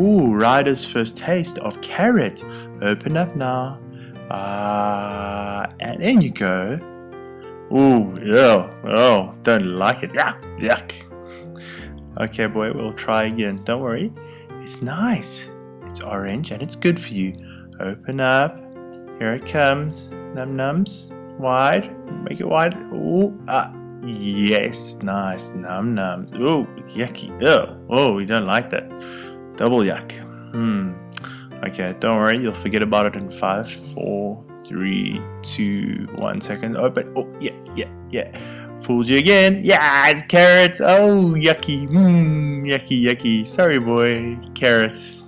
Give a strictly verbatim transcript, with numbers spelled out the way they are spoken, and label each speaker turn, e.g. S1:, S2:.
S1: Ooh, Ryder's first taste of carrot. Open up now. Ah, uh, and in you go. Ooh, yeah. Oh, don't like it. Yeah, yuck. Okay, boy, we'll try again. Don't worry. It's nice. It's orange and it's good for you. Open up. Here it comes. Num nums. Wide. Make it wide. Ooh, ah. Yes, nice. Num num. Ooh, yucky. Oh, oh, we don't like that. Double yuck. Hmm. Okay, don't worry. You'll forget about it in five, four, three, two, one second. Open. Oh, yeah, yeah, yeah. Fooled you again. Yeah, it's carrots. Oh, yucky. Hmm, yucky, yucky. Sorry, boy. Carrot.